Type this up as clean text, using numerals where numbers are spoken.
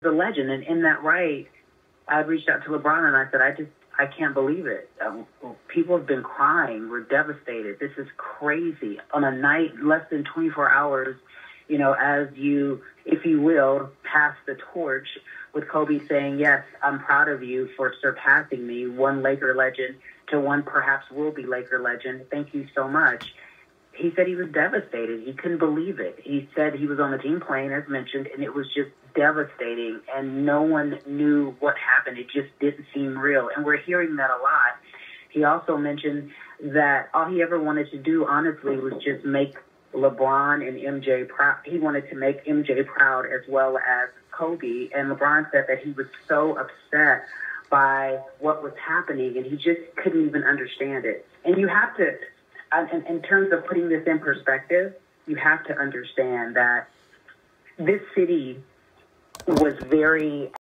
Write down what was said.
the legend. And in that right, I reached out to LeBron and I said, I can't believe it. People have been crying. We're devastated. This is crazy. On a night less than 24 hours, you know, as you, if you will, pass the torch with Kobe saying, yes, I'm proud of you for surpassing me, one Laker legend to one perhaps will be Laker legend. Thank you so much. He said he was devastated. He couldn't believe it. He said he was on the team plane, as mentioned, and it was just devastating, and no one knew what happened. It just didn't seem real, and we're hearing that a lot. He also mentioned that all he ever wanted to do, honestly, was just make LeBron and MJ proud. He wanted to make MJ proud as well as Kobe, and LeBron said that he was so upset by what was happening, and he just couldn't even understand it. And you have to, in terms of putting this in perspective, you have to understand that this city was very